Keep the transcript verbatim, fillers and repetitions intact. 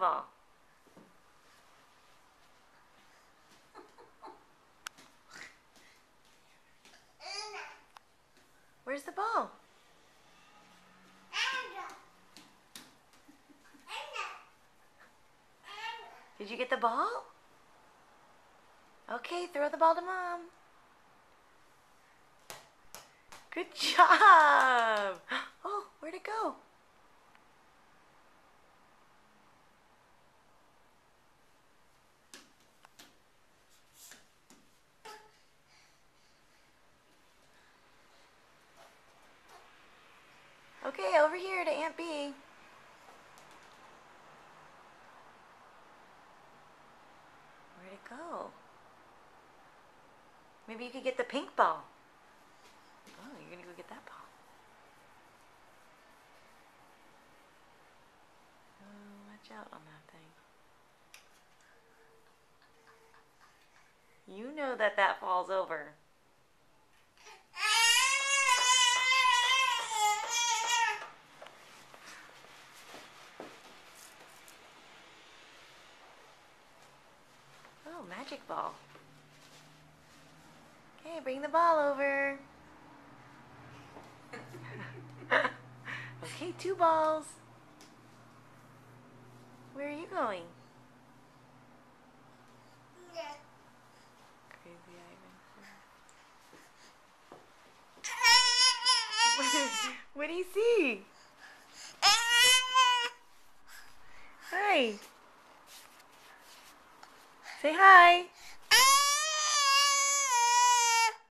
ball. Where's the ball? Did you get the ball? Okay, throw the ball to Mom. Good job! Oh, where'd it go? Okay, over here to Aunt B. Where'd it go? Maybe you could get the pink ball. Oh, you're gonna go get that ball. Oh, watch out on that thing. You know that that falls over. Oh, magic ball. Okay, bring the ball over. Okay, two balls. Where are you going? Crazy Ivan. What do you see? Hi. Say hi.